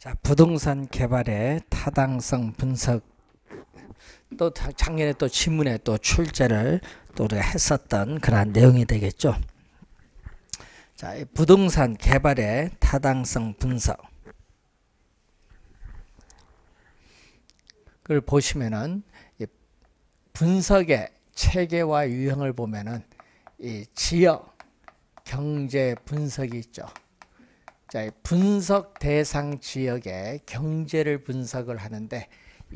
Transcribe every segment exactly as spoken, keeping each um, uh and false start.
자, 부동산 개발의 타당성 분석. 또 작년에 또 지문에 또 출제를 또 우리가 했었던 그러한 내용이 되겠죠. 자, 이 부동산 개발의 타당성 분석. 그걸 보시면은 이 분석의 체계와 유형을 보면은 이 지역 경제 분석이 있죠. 자, 분석 대상 지역의 경제를 분석을 하는데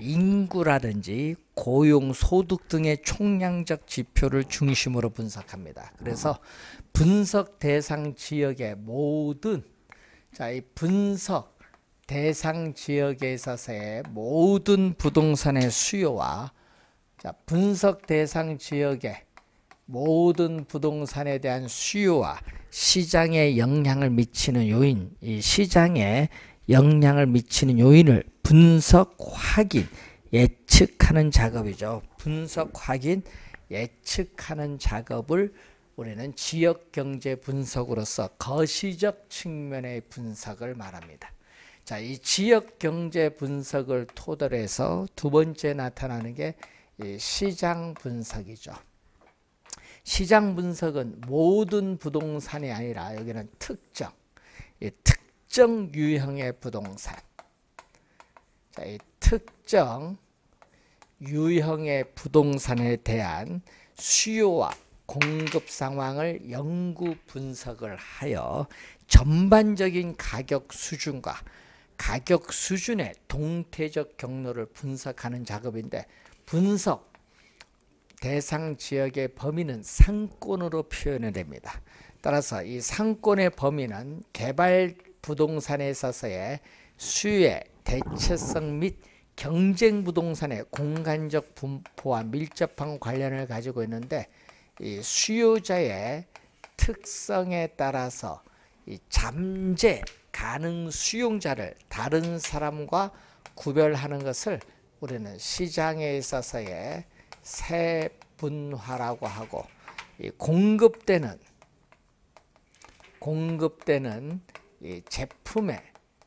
인구라든지 고용, 소득 등의 총량적 지표를 중심으로 분석합니다. 그래서 분석 대상 지역의 모든 자, 이 분석 대상 지역에 있어서의 모든 부동산의 수요와 자, 분석 대상 지역의 모든 부동산에 대한 수요와 시장에 영향을 미치는 요인, 이 시장에 영향을 미치는 요인을 분석, 확인, 예측하는 작업이죠. 분석, 확인, 예측하는 작업을 우리는 지역경제 분석으로서 거시적 측면의 분석을 말합니다. 자, 이 지역경제 분석을 토대로 해서 두 번째 나타나는 게 이 시장 분석이죠. 시장 분석은 모든 부동산이 아니라 여기는 특정, 이 특정 유형의 부동산, 자, 이 특정 유형의 부동산에 대한 수요와 공급 상황을 연구 분석을 하여 전반적인 가격 수준과 가격 수준의 동태적 경로를 분석하는 작업인데, 분석 대상 지역의 범위는 상권으로 표현이 됩니다. 따라서 이 상권의 범위는 개발 부동산에 있어서의 수요의 대체성 및 경쟁 부동산의 공간적 분포와 밀접한 관련을 가지고 있는데, 이 수요자의 특성에 따라서 이 잠재 가능 수용자를 다른 사람과 구별하는 것을 우리는 시장에 있어서의 세분화라고 하고, 이 공급되는 공급되는 이 제품의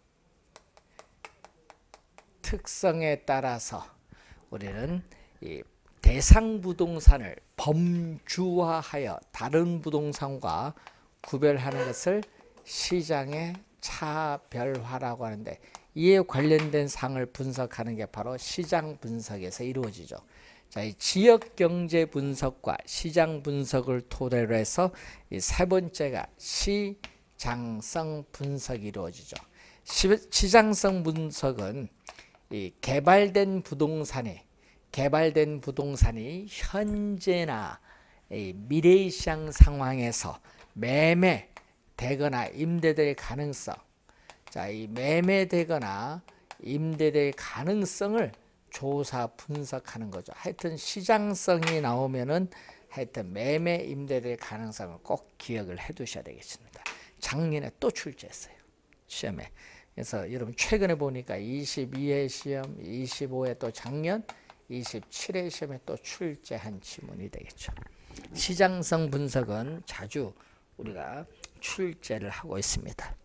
특성에 따라서 우리는 이 대상 부동산을 범주화하여 다른 부동산과 구별하는 것을 시장의 차별화라고 하는데, 이에 관련된 사항을 분석하는 게 바로 시장 분석에서 이루어지죠. 자, 이 지역 경제 분석과 시장 분석을 토대로 해서 이 세 번째가 시장성 분석이 이루어지죠. 시, 시장성 분석은 이 개발된 부동산이 개발된 부동산이 현재나 이 미래 시장 상황에서 매매되거나 임대될 가능성, 자, 이 매매되거나 임대될 가능성을 조사 분석하는 거죠. 하여튼 시장성이 나오면은 하여튼 매매 임대될 가능성을 꼭 기억을 해 두셔야 되겠습니다. 작년에 또 출제했어요, 시험에. 그래서 여러분 최근에 보니까 이십이 회 시험, 이십오 회 또 작년, 이십칠 회 시험에 또 출제한 지문이 되겠죠. 시장성 분석은 자주 우리가 출제를 하고 있습니다.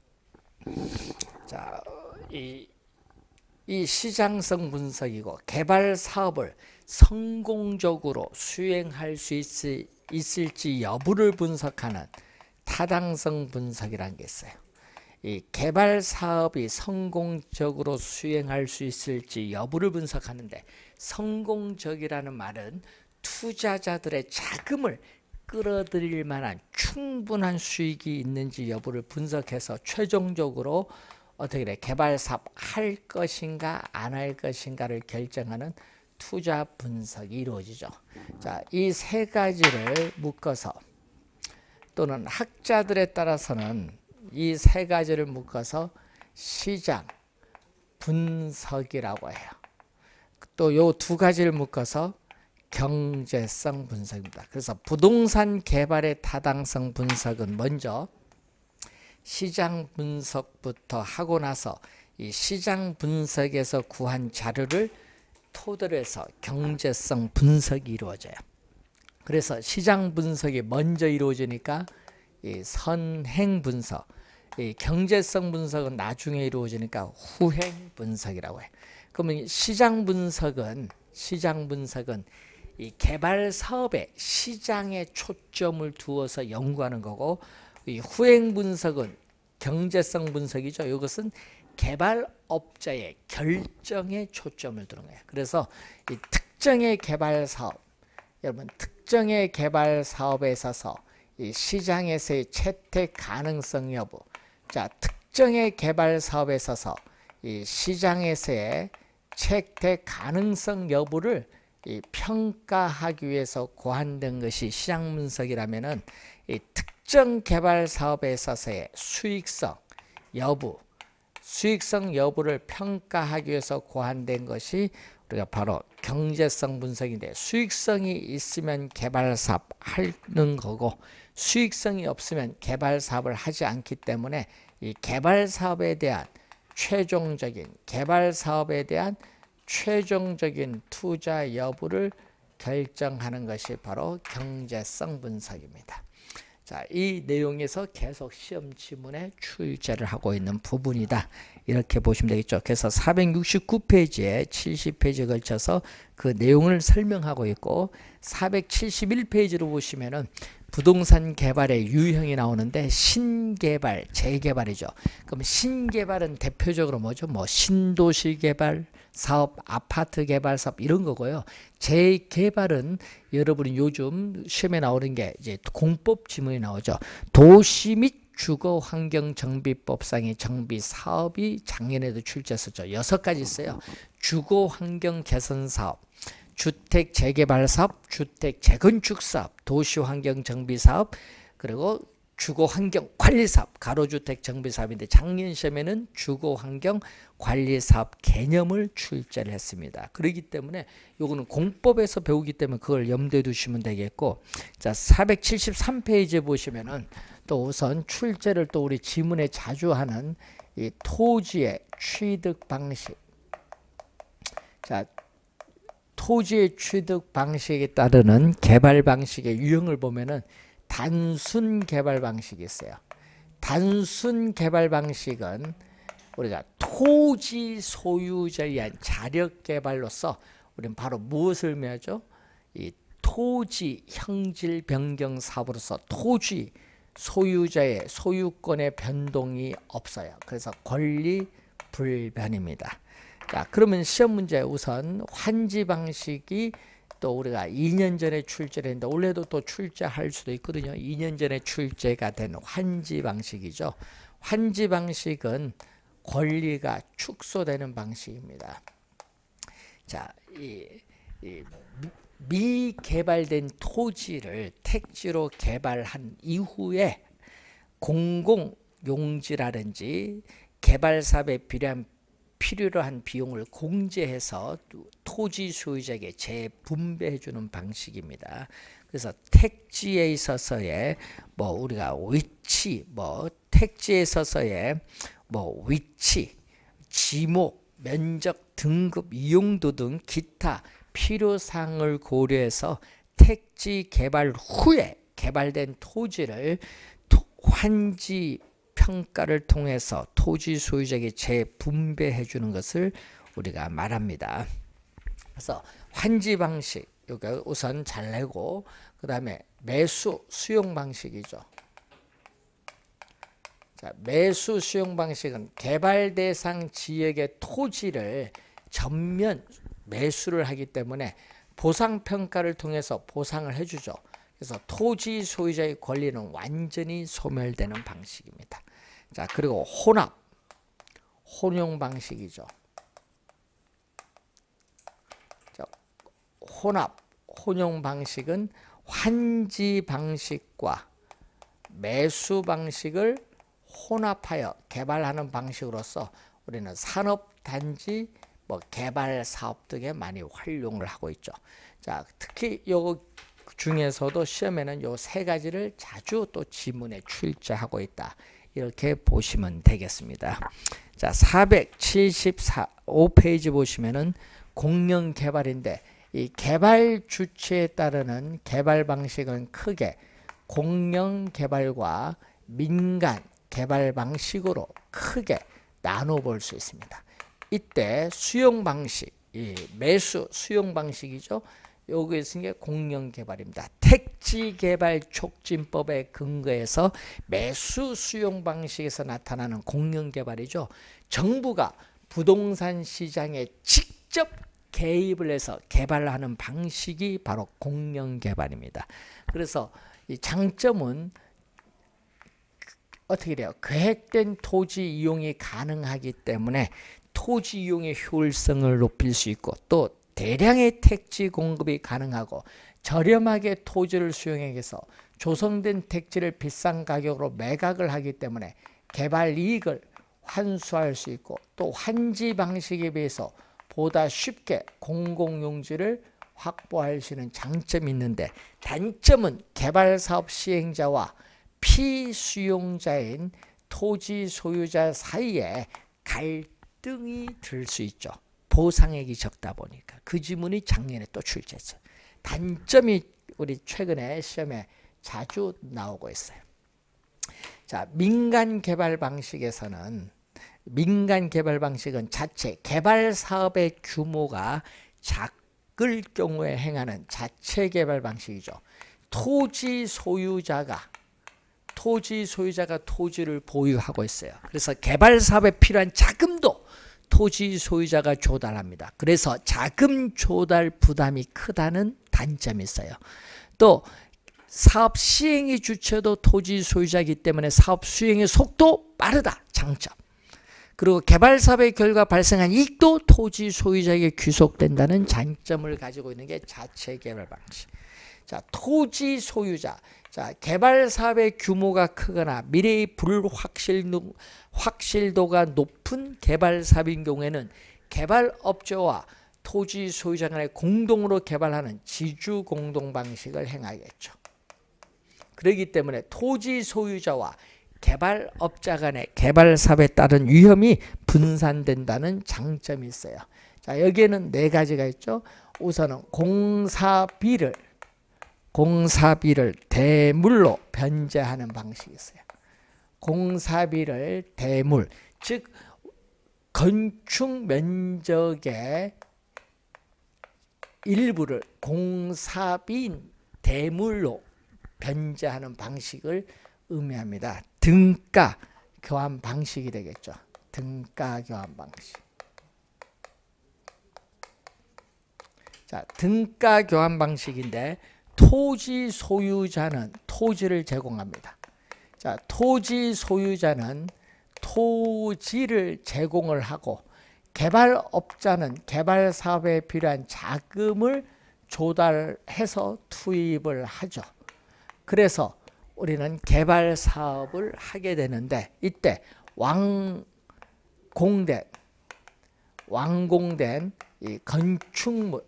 자, 이, 이 시장성 분석이고, 개발 사업을 성공적으로 수행할 수 있을, 있을지 여부를 분석하는 타당성 분석이라는 게 있어요. 이 개발 사업이 성공적으로 수행할 수 있을지 여부를 분석하는데, 성공적이라는 말은 투자자들의 자금을 끌어들일 만한 충분한 수익이 있는지 여부를 분석해서 최종적으로 어떻게 돼? 개발 사업 할 것인가 안 할 것인가를 결정하는 투자 분석이 이루어지죠. 자, 이 세 가지를 묶어서, 또는 학자들에 따라서는 이 세 가지를 묶어서 시장 분석이라고 해요. 또 요 두 가지를 묶어서 경제성 분석입니다. 그래서 부동산 개발의 타당성 분석은 먼저 시장 분석부터 하고 나서 이 시장 분석에서 구한 자료를 토대로 해서 경제성 분석이 이루어져요. 그래서 시장 분석이 먼저 이루어지니까 이 선행 분석, 이 경제성 분석은 나중에 이루어지니까 후행 분석이라고 해요. 그러면 시장 분석은 시장 분석은 이 개발 사업에 시장에 초점을 두어서 연구하는 거고, 이 후행 분석은 경제성 분석이죠. 이것은 개발업자의 결정에 초점을 두는 거예요. 그래서 이 특정의 개발 사업, 여러분 특정의 개발 사업에 있어서 이 시장에서의 채택 가능성 여부, 자 특정의 개발 사업에 있어서 이 시장에서의 채택 가능성 여부를 이 평가하기 위해서 고안된 것이 시장 분석이라면은 이 특정 개발 사업에 있어서의 수익성 여부, 수익성 여부를 평가하기 위해서 고안된 것이 우리가 바로 경제성 분석인데, 수익성이 있으면 개발 사업 하는 거고 수익성이 없으면 개발 사업을 하지 않기 때문에 이 개발 사업에 대한 최종적인 개발 사업에 대한 최종적인 투자 여부를 결정하는 것이 바로 경제성 분석입니다. 자, 이 내용에서 계속 시험 지문에 출제를 하고 있는 부분이다. 이렇게 보시면 되겠죠. 그래서 사백육십구 페이지에 칠십 페이지에 걸쳐서 그 내용을 설명하고 있고, 사백칠십일 페이지로 보시면은 부동산 개발의 유형이 나오는데 신개발, 재개발이죠. 그럼 신개발은 대표적으로 뭐죠? 뭐 신도시 개발 사업, 아파트 개발 사업 이런 거고요. 재개발은 여러분이 요즘 시험에 나오는 게 이제 공법 지문이 나오죠. 도시 및 주거환경정비법상의 정비 사업이 작년에도 출제했었죠. 여섯 가지 있어요. 주거환경 개선 사업, 주택 재개발 사업, 주택 재건축 사업, 도시환경 정비 사업, 그리고 주거환경 관리 사업, 가로주택 정비 사업인데 작년 시험에는 주거환경 관리 사업 개념을 출제를 했습니다. 그렇기 때문에 요거는 공법에서 배우기 때문에 그걸 염두에 두시면 되겠고, 자 사백칠십삼 페이지에 보시면은 또 우선 출제를 또 우리 지문에 자주 하는 이 토지의 취득 방식, 자 토지의 취득 방식에 따르는 개발 방식의 유형을 보면은 단순 개발 방식이 있어요. 단순 개발 방식은 우리가 토지 소유자에 의한 자력 개발로서 우리는 바로 무엇을 의미하죠? 이 토지 형질 변경 사업으로서 토지 소유자의 소유권의 변동이 없어요. 그래서 권리 불변입니다. 자, 그러면 시험 문제 우선 환지 방식이 또 우리가 이 년 전에 출제를 했는데 올해도 또 출제할 수도 있거든요. 이 년 전에 출제가 된 환지 방식이죠. 환지 방식은 권리가 축소되는 방식입니다. 자, 이, 이 미개발된 토지를 택지로 개발한 이후에 공공용지라든지 개발 사업에 필요한 필요로 한 비용을 공제해서 토지 소유자에게 재분배해 주는 방식입니다. 그래서 택지에 있어서의 뭐 우리가 위치, 뭐 택지에 있어서의 뭐 위치, 지목, 면적, 등급, 이용도 등 기타 필요사항을 고려해서 택지 개발 후에 개발된 토지를 환지 평가를 통해서 토지 소유자에게 재분배해 주는 것을 우리가 말합니다. 그래서 환지 방식 여기 우선 잘 내고, 그 다음에 매수 수용 방식이죠. 자, 매수 수용 방식은 개발 대상 지역의 토지를 전면 매수를 하기 때문에 보상 평가를 통해서 보상을 해주죠. 그래서 토지 소유자의 권리는 완전히 소멸되는 방식입니다. 자, 그리고 혼합, 혼용 방식이죠. 자, 혼합, 혼용 방식은 환지 방식과 매수 방식을 혼합하여 개발하는 방식으로서 우리는 산업단지, 뭐 개발 사업 등에 많이 활용을 하고 있죠. 자, 특히 요 중에서도 시험에는 요 세 가지를 자주 또 지문에 출제하고 있다. 이렇게 보시면 되겠습니다. 자, 사백칠십오 페이지 보시면은 공영 개발인데 이 개발 주체에 따르는 개발 방식은 크게 공영 개발과 민간 개발 방식으로 크게 나눠 볼 수 있습니다. 이때 수용 방식, 이 매수 수용 방식이죠. 여기에 쓰는 게 공영 개발입니다. 택지 개발 촉진법에 근거해서 매수 수용 방식에서 나타나는 공영 개발이죠. 정부가 부동산 시장에 직접 개입을 해서 개발하는 방식이 바로 공영 개발입니다. 그래서 이 장점은 어떻게 돼요? 계획된 토지 이용이 가능하기 때문에 토지 이용의 효율성을 높일 수 있고, 또 대량의 택지 공급이 가능하고 저렴하게 토지를 수용해서 조성된 택지를 비싼 가격으로 매각을 하기 때문에 개발 이익을 환수할 수 있고, 또 환지 방식에 비해서 보다 쉽게 공공용지를 확보할 수 있는 장점이 있는데, 단점은 개발사업 시행자와 피수용자인 토지 소유자 사이에 갈등이 들 수 있죠. 보상액이 적다 보니까. 그 지문이 작년에 또 출제했어요. 단점이 우리 최근에 시험에 자주 나오고 있어요. 자, 민간 개발 방식에서는, 민간 개발 방식은 자체 개발 사업의 규모가 작을 경우에 행하는 자체 개발 방식이죠. 토지 소유자가 토지 소유자가 토지를 보유하고 있어요. 그래서 개발 사업에 필요한 자금도 토지 소유자가 조달합니다. 그래서 자금 조달 부담이 크다는 단점이 있어요. 또 사업 시행의 주체도 토지 소유자이기 때문에 사업 수행의 속도 빠르다. 장점. 그리고 개발 사업의 결과 발생한 이익도 토지 소유자에게 귀속된다는 장점을 가지고 있는 게 자체 개발 방식. 자, 토지 소유자. 자, 개발 사업의 규모가 크거나 미래의 불확실도, 확실도가 높은 개발 사업인 경우에는 개발업체와 토지 소유자 간에 공동으로 개발하는 지주 공동 방식을 행하겠죠. 그렇기 때문에 토지 소유자와 개발업자 간의 개발 사업에 따른 위험이 분산된다는 장점이 있어요. 자, 여기에는 네 가지가 있죠. 우선은 공사비를 공사비를 대물로 변제하는 방식이 있어요. 공사비를 대물, 즉 건축 면적의 일부를 공사비인 대물로 변제하는 방식을 의미합니다. 등가 교환 방식이 되겠죠. 등가 교환 방식. 자, 등가 교환 방식인데, 토지 소유자는 토지를 제공합니다. 자, 토지 소유자는 토지를 제공을 하고, 개발업자는 개발 사업에 필요한 자금을 조달해서 투입을 하죠. 그래서 우리는 개발 사업을 하게 되는데, 이때 완공된 완공된 이 건축물에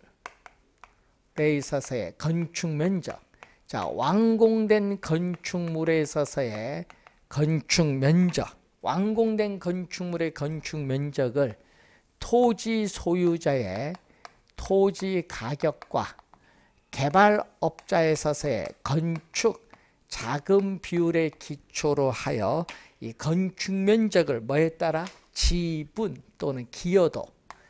있어서의 건축 면적, 자, 완공된 건축물에 있어서의 건축 면적, 완공된 건축물의 건축 면적을 토지 소유자의 토지 가격과 개발업자에 있어서의 건축 자금 비율의 기초로 하여 이 건축 면적을 뭐에 따라 지분 또는 기여도,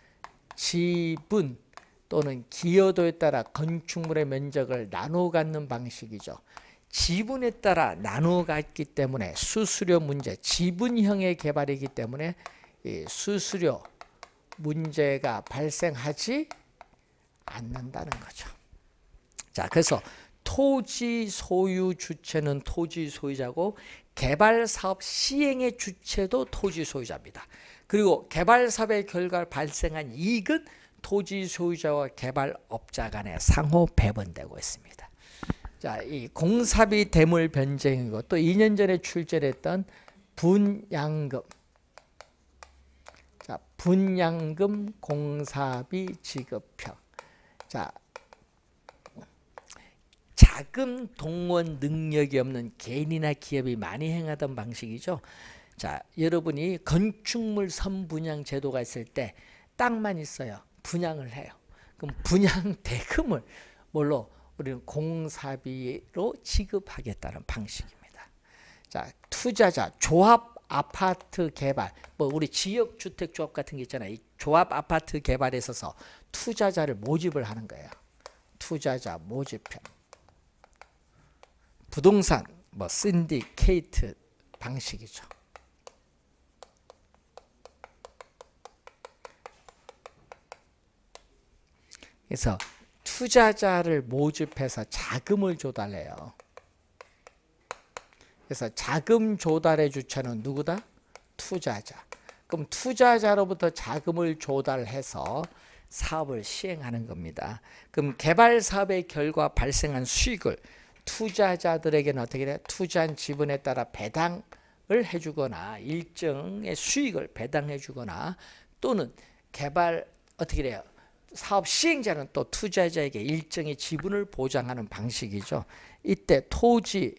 지분 또는 기여도에 따라 건축물의 면적을 나누어 갖는 방식이죠. 지분에 따라 나누어 갖기 때문에 수수료 문제, 지분형의 개발이기 때문에 이 수수료 문제가 발생하지 않는다는 거죠. 자, 그래서 토지 소유 주체는 토지 소유자고, 개발 사업 시행의 주체도 토지 소유자입니다. 그리고 개발 사업의 결과 발생한 이익은 토지 소유자와 개발업자 간에 상호 배분되고 있습니다. 자, 이 공사비 대물 변제이고, 또 이 년 전에 출제했던 분양금. 자, 분양금 공사비 지급형. 자, 자금 동원 능력이 없는 개인이나 기업이 많이 행하던 방식이죠. 자, 여러분이 건축물 선분양 제도가 있을 때 땅만 있어요. 분양을 해요. 그럼 분양 대금을 뭘로? 우리는 공사비로 지급하겠다는 방식입니다. 자, 투 투자자, 조합 아파트 개발, 뭐 우리 지역주택조합 같은 게 있잖아요. 이 조합 아파트 개발에 있어서 투자자를 모집을 하는 거예요. 투자자 모집형. 부동산, 뭐 신디케이트 방식이죠. 그래서 투자자를 모집해서 자금을 조달해요. 그래서 자금 조달의 주체는 누구다? 투자자. 그럼 투자자로부터 자금을 조달해서 사업을 시행하는 겁니다. 그럼 개발 사업의 결과 발생한 수익을 투자자들에게는 어떻게 돼요? 투자한 지분에 따라 배당을 해주거나 일정의 수익을 배당해주거나 또는 개발 어떻게 돼요? 사업 시행자는 또 투자자에게 일정의 지분을 보장하는 방식이죠. 이때 토지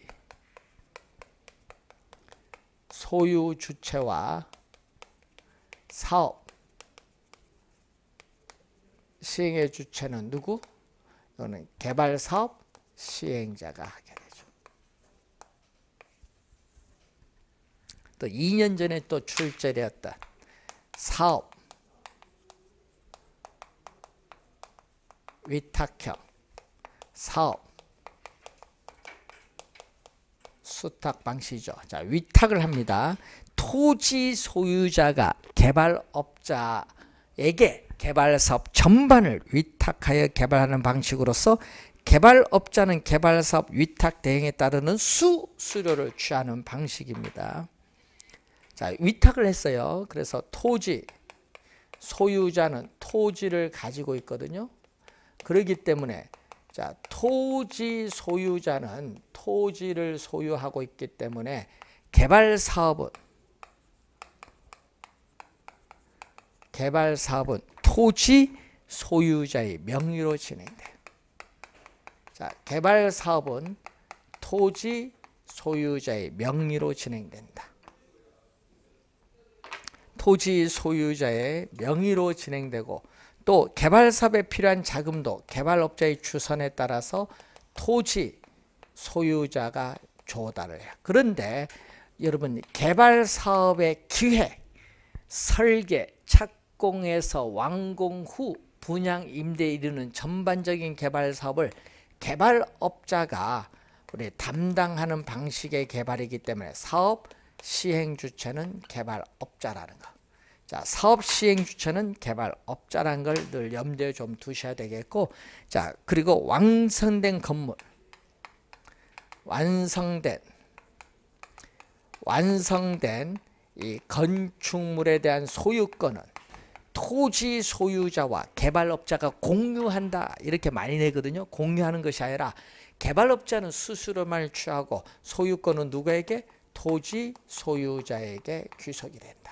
소유 주체와 사업 시행의 주체는 누구? 이거는 개발 사업 시행자가 하게 되죠. 또 이 년 전에 또 출제되었다. 사업 위탁형 사업 수탁 방식이죠. 자, 위탁을 합니다. 토지 소유자가 개발업자에게 개발사업 전반을 위탁하여 개발하는 방식으로서 개발업자는 개발사업 위탁 대행에 따르는 수수료를 취하는 방식입니다. 자, 위탁을 했어요. 그래서 토지 소유자는 토지를 가지고 있거든요. 그렇기 때문에 자, 토지 소유자는 토지를 소유하고 있기 때문에 개발 사업은 개발 사업은 토지 소유자의 명의로 진행돼요. 자, 개발 사업은 토지 소유자의 명의로 진행된다. 토지 소유자의 명의로 진행되고 또 개발 사업에 필요한 자금도 개발업자의 추선에 따라서 토지 소유자가 조달을 해요. 그런데 여러분 개발 사업의 기획, 설계, 착공에서 완공 후 분양, 임대에 이르는 전반적인 개발 사업을 개발업자가 우리 담당하는 방식의 개발이기 때문에 사업 시행 주체는 개발업자라는 거. 자, 사업 시행 주체는 개발업자라는 걸 늘 염두에 좀 두셔야 되겠고, 자, 그리고 완성된 건물, 완성된 완성된 이 건축물에 대한 소유권은 토지 소유자와 개발업자가 공유한다 이렇게 많이 내거든요. 공유하는 것이 아니라 개발업자는 수수료만 취하고 소유권은 누구에게? 토지 소유자에게 귀속이 된다.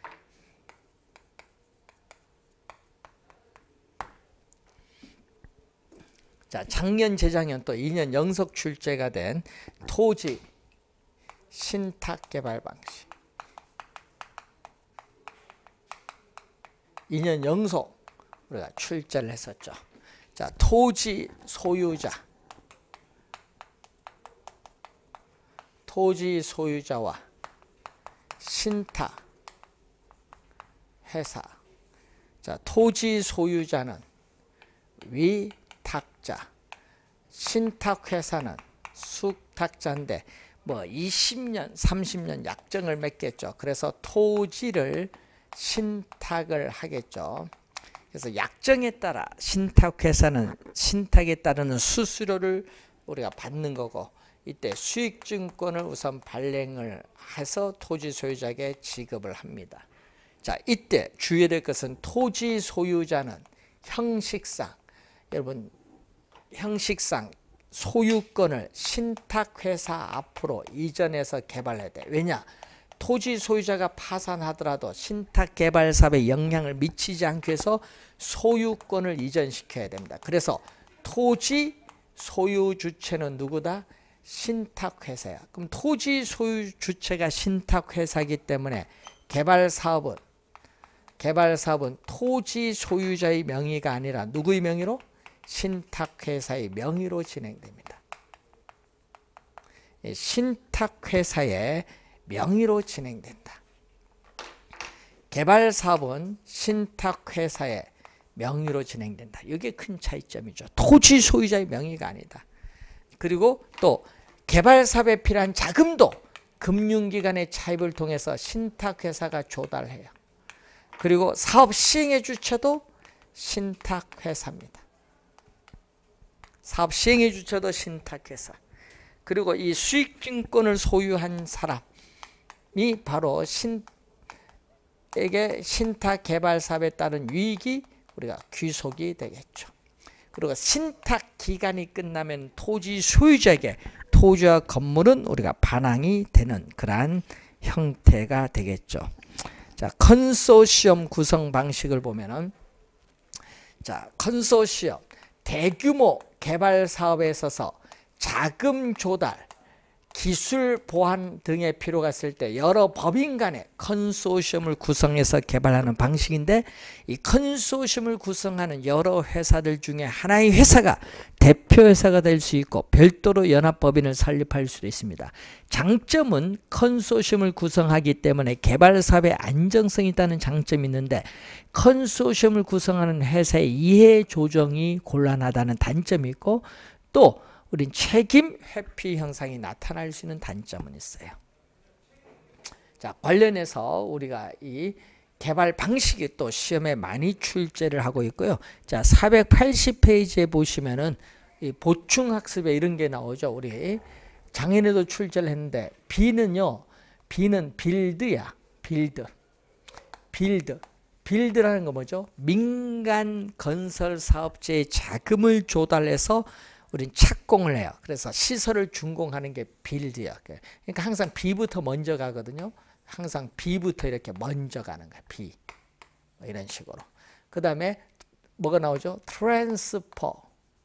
자, 작년 재작년 또 이 년 연속 출제가 된 토지 신탁 개발 방식. 이 년 연속 우리가 출제를 했었죠. 자, 토지 소유자 토지 소유자와 신탁 회사. 자, 토지 소유자는 위탁자, 신탁 회사는 숙탁자인데 뭐 이십 년, 삼십 년 약정을 맺겠죠. 그래서 토지를 신탁을 하겠죠. 그래서 약정에 따라 신탁회사는 신탁에 따르는 수수료를 우리가 받는 거고, 이때 수익증권을 우선 발행을 해서 토지 소유자에게 지급을 합니다. 자, 이때 주의해야 될 것은 토지 소유자는 형식상, 여러분 형식상 소유권을 신탁회사 앞으로 이전해서 개발해야 돼. 왜냐? 토지 소유자가 파산하더라도 신탁개발사업에 영향을 미치지 않기 위해서 소유권을 이전시켜야 됩니다. 그래서 토지 소유 주체는 누구다? 신탁회사야. 그럼 토지 소유 주체가 신탁회사이기 때문에 개발사업은 개발사업은 토지 소유자의 명의가 아니라 누구의 명의로? 신탁회사의 명의로 진행됩니다. 신탁회사의 명의로 진행된다. 개발사업은 신탁회사의 명의로 진행된다. 이게 큰 차이점이죠. 토지 소유자의 명의가 아니다. 그리고 또 개발사업에 필요한 자금도 금융기관의 차입을 통해서 신탁회사가 조달해요. 그리고 사업 시행의 주체도 신탁회사입니다. 사업 시행의 주체도 신탁회사. 그리고 이 수익증권을 소유한 사람이 바로 신에게 신탁개발사업에 따른 유익이 우리가 귀속이 되겠죠. 그리고 신탁기간이 끝나면 토지 소유자에게 토지와 건물은 우리가 반환이 되는 그러한 형태가 되겠죠. 자, 컨소시엄 구성 방식을 보면은, 자, 컨소시엄 대규모 개발 사업에 있어서 자금 조달, 기술 보완 등의 필요가 있을 때 여러 법인 간의 컨소시엄을 구성해서 개발하는 방식인데, 이 컨소시엄을 구성하는 여러 회사들 중에 하나의 회사가 대표 회사가 될 수 있고 별도로 연합법인을 설립할 수도 있습니다. 장점은 컨소시엄을 구성하기 때문에 개발 사업에 안정성이 있다는 장점이 있는데, 컨소시엄을 구성하는 회사의 이해 조정이 곤란하다는 단점이 있고, 또 우린 책임 회피 현상이 나타날 수 있는 단점은 있어요. 자, 관련해서 우리가 이 개발 방식이 또 시험에 많이 출제를 하고 있고요. 자, 사백팔십 페이지에 보시면은 이 보충 학습에 이런 게 나오죠. 우리 작년에도 출제를 했는데, B는요, B는 빌드야. 빌드. 빌드. 빌드라는 거 뭐죠? 민간 건설 사업자의 자금을 조달해서 우린 착공을 해요. 그래서 시설을 준공하는 게 빌드야. 그러니까 항상 B부터 먼저 가거든요. 항상 B부터 이렇게 먼저 가는 거야. B. 이런 식으로. 그 다음에 뭐가 나오죠? 트랜스퍼.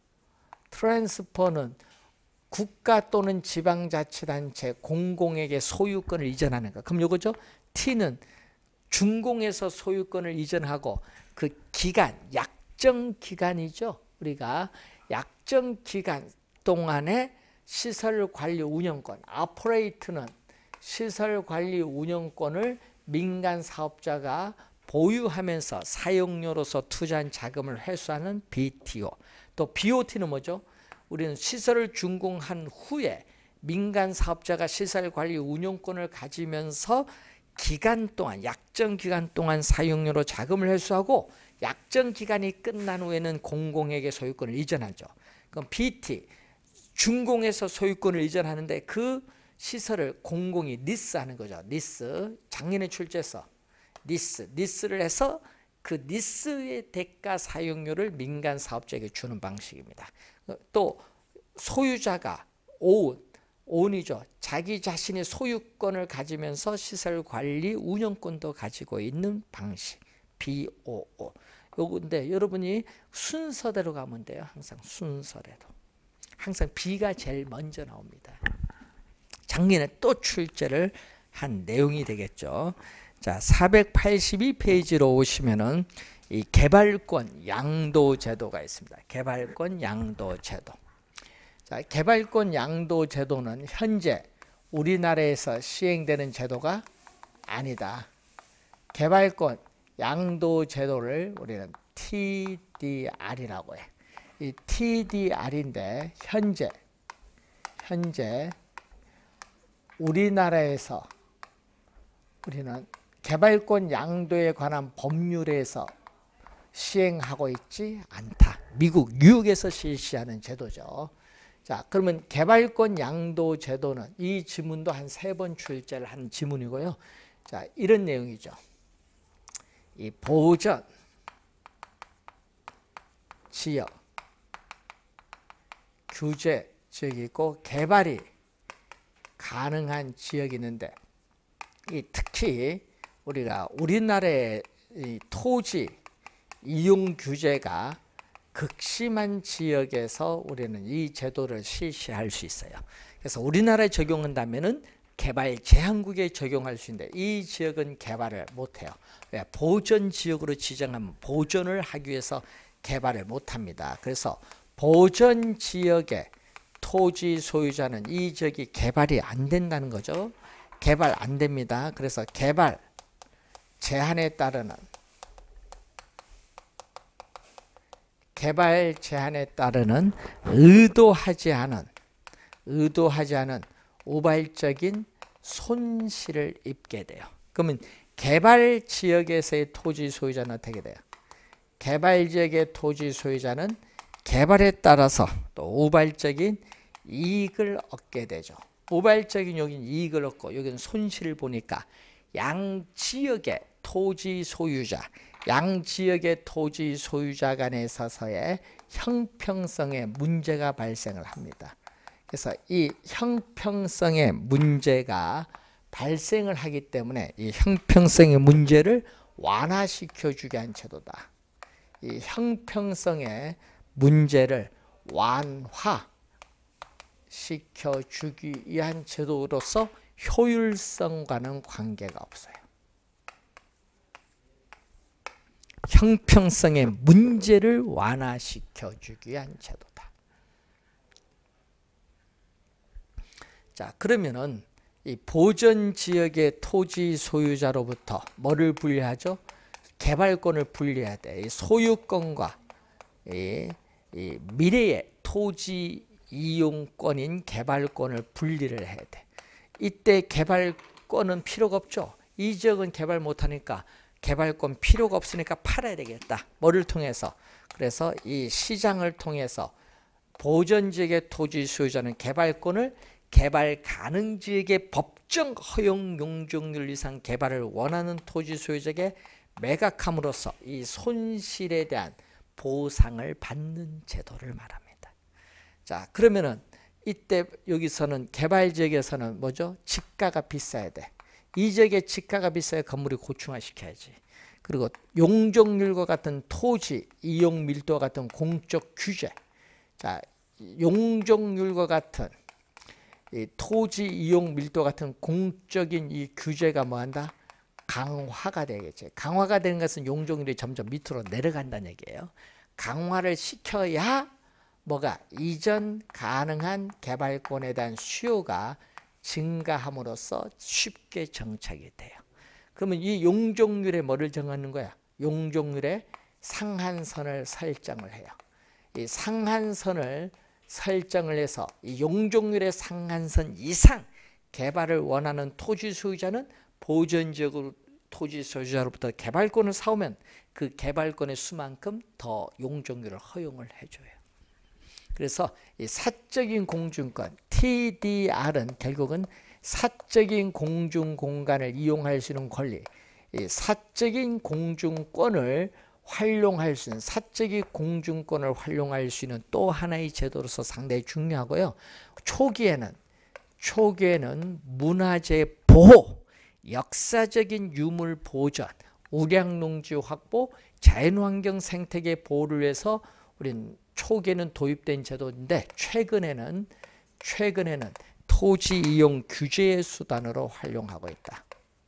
트랜스퍼는 국가 또는 지방자치단체 공공에게 소유권을 이전하는 거. 그럼 요거죠? T는 준공에서 소유권을 이전하고 그 기간, 약정 기간이죠. 우리가 약정 기간 동안에 시설 관리 운영권, 아포레이트는 시설 관리 운영권을 민간 사업자가 보유하면서 사용료로서 투자한 자금을 회수하는 비티오. 또 비오티는 뭐죠? 우리는 시설을 준공한 후에 민간 사업자가 시설 관리 운영권을 가지면서 기간 동안, 약정 기간 동안 사용료로 자금을 회수하고 약정 기간이 끝난 후에는 공공에게 소유권을 이전하죠. 그럼 비티, 준공에서 소유권을 이전하는데 그 시설을 공공이 리스하는 거죠. 리스, 작년에 출제해서 리스, 리스를 해서 그 리스의 대가 사용료를 민간 사업자에게 주는 방식입니다. 또 소유자가 오운, 오운이죠. 자기 자신의 소유권을 가지면서 시설 관리 운영권도 가지고 있는 방식. 비오오. 요건데 여러분이 순서대로 가면 돼요. 항상 순서대로. 항상 B가 제일 먼저 나옵니다. 작년에 또 출제를 한 내용이 되겠죠. 자, 사백팔십이 페이지로 오시면은 이 개발권 양도 제도가 있습니다. 개발권 양도 제도. 자, 개발권 양도 제도는 현재 우리나라에서 시행되는 제도가 아니다. 개발권 양도 제도를 우리는 티디알이라고 해. 이 티디알인데 현재 현재 우리나라에서 우리는 개발권 양도에 관한 법률에서 시행하고 있지 않다. 미국 뉴욕에서 실시하는 제도죠. 자, 그러면 개발권 양도 제도는 이 지문도 한 세 번 출제를 한 지문이고요. 자, 이런 내용이죠. 이 보전 지역 규제 지역이 있고 개발이 가능한 지역이 있는데, 이 특히 우리가 우리나라의 이 토지 이용 규제가 극심한 지역에서 우리는 이 제도를 실시할 수 있어요. 그래서 우리나라에 적용한다면은 개발 제한국에 적용할 수 있는데 이 지역은 개발을 못해요. 왜? 보전 지역으로 지정하면 보전을 하기 위해서 개발을 못합니다. 그래서 보전 지역의 토지 소유자는 이 지역이 개발이 안 된다는 거죠. 개발 안 됩니다. 그래서 개발 제한에 따르는 개발 제한에 따르는 의도하지 않은 의도하지 않은 우발적인 손실을 입게 돼요. 그러면 개발 지역에서의 토지 소유자는 어떻게 돼요? 개발 지역의 토지 소유자는 개발에 따라서 또 우발적인 이익을 얻게 되죠. 우발적인 여긴 이익을 얻고 여기는 손실을 보니까 양 지역의 토지 소유자, 양 지역의 토지 소유자 간에 있어서의 형평성의 문제가 발생을 합니다. 그래서 이 형평성의 문제가 발생을 하기 때문에 이 형평성의 문제를 완화시켜 주게 한 제도다. 이 형평성의 문제를 완화시켜 주기 위한 제도로서 효율성과는 관계가 없어요. 형평성의 문제를 완화시켜 주기 위한 제도다. 자, 그러면은 이 보전 지역의 토지 소유자로부터 뭐를 분리하죠? 개발권을 분리해야 돼. 이 소유권과 이, 이 미래의 토지 이용권인 개발권을 분리를 해야 돼. 이때 개발권은 필요가 없죠. 이 지역은 개발 못하니까 개발권 필요가 없으니까 팔아야 되겠다. 뭐를 통해서? 그래서 이 시장을 통해서 보전 지역의 토지 소유자는 개발권을 개발 가능 지역의 법정 허용 용적률 이상 개발을 원하는 토지 소유자에게 매각함으로써 이 손실에 대한 보상을 받는 제도를 말합니다. 자, 그러면은 이때 여기서는 개발 지역에서는 뭐죠? 지가가 비싸야 돼. 이 지역의 지가가 비싸야 건물이 고층화시켜야지. 그리고 용적률과 같은 토지 이용 밀도와 같은 공적 규제. 자, 용적률과 같은 이 토지 이용 밀도 같은 공적인 이 규제가 뭐한다? 강화가 되겠지. 강화가 되는 것은 용적률이 점점 밑으로 내려간다는 얘기예요. 강화를 시켜야 뭐가 이전 가능한 개발권에 대한 수요가 증가함으로써 쉽게 정착이 돼요. 그러면 이 용적률에 뭐를 정하는 거야? 용적률의 상한선을 설정을 해요. 이 상한선을 설정을 해서 이 용적률의 상한선 이상 개발을 원하는 토지 소유자는 보전지역으로 토지 소유자로부터 개발권을 사오면 그 개발권의 수만큼 더 용적률을 허용을 해줘요. 그래서 이 사적인 공중권 티디알은 결국은 사적인 공중공간을 이용할 수 있는 권리, 이 사적인 공중권을 활용할 수 있는 사적인 공중권을 활용할 수 있는 또 하나의 제도로서 상당히 중요하고요. 초기에는 초기에는 문화재 보호, 역사적인 유물 보전, 우량농지 확보, 자연환경 생태계 보호를 위해서 우린 초기에는 도입된 제도인데 최근에는 최근에는 토지 이용 규제의 수단으로 활용하고 있다.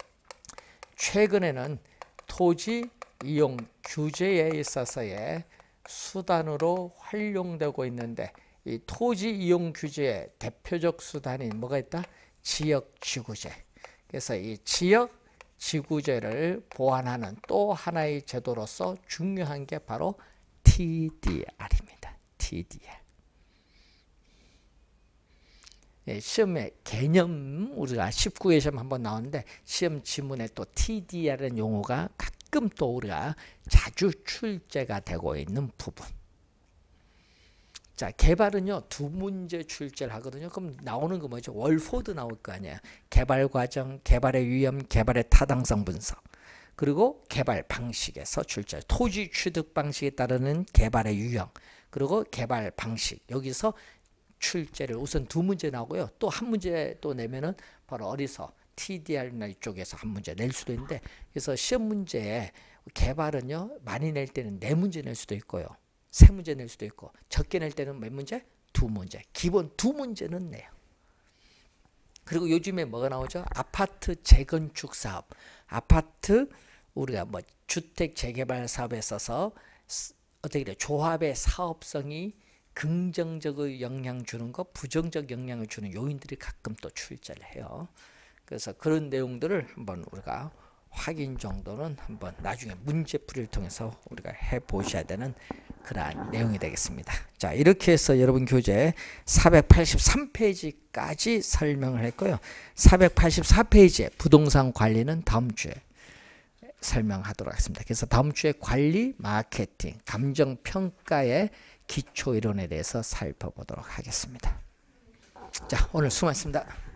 최근에는 토지 이용 규제에 있어서의 수단으로 활용되고 있는데 이 토지 이용 규제의 대표적 수단이 뭐가 있다? 지역 지구제. 그래서 이 지역 지구제를 보완하는 또 하나의 제도로서 중요한 게 바로 티디알입니다. 티디알. 예, 시험에 개념 우리가 십구 회 시험 한번 나오는데 시험 지문에 또 티디알이라는 용어가 가끔 또 우리가 자주 출제가 되고 있는 부분. 자, 개발은요 두 문제 출제를 하거든요. 그럼 나오는 거 뭐죠? 월포드 나올 거 아니에요. 개발 과정, 개발의 위험, 개발의 타당성 분석. 그리고 개발 방식에서 출제. 토지 취득 방식에 따르는 개발의 유형. 그리고 개발 방식. 여기서 출제를 우선 두 문제 나오고요. 또 한 문제 또 내면은 바로 어디서 티디알이나 이쪽에서 한 문제 낼 수도 있는데, 그래서 시험 문제에 개발은요 많이 낼 때는 네 문제 낼 수도 있고요. 세 문제 낼 수도 있고 적게 낼 때는 몇 문제? 두 문제. 기본 두 문제는 내요. 그리고 요즘에 뭐가 나오죠? 아파트 재건축 사업. 아파트 우리가 뭐 주택 재개발 사업에 있어서 어떻게 돼? 조합의 사업성이 긍정적 영향 주는 거, 부정적 영향을 주는 요인들이 가끔 또 출제를 해요. 그래서 그런 내용들을 한번 우리가 확인 정도는 한번 나중에 문제풀이를 통해서 우리가 해 보셔야 되는 그러한 내용이 되겠습니다. 자, 이렇게 해서 여러분 교재 사백팔십삼 페이지까지 설명을 했고요. 사백팔십사 페이지에 부동산 관리는 다음 주에 설명하도록 하겠습니다. 그래서 다음 주에 관리, 마케팅, 감정평가의 기초 이론에 대해서 살펴보도록 하겠습니다. 자, 오늘 수고하셨습니다.